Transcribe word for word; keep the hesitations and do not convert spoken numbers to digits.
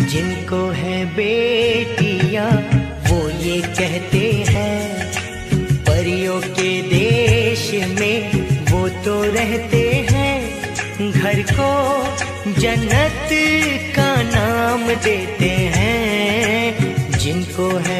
जिनको है बेटियां वो ये कहते हैं, परियों के देश में वो तो रहते हैं। घर को जन्नत का नाम देते हैं। जिनको है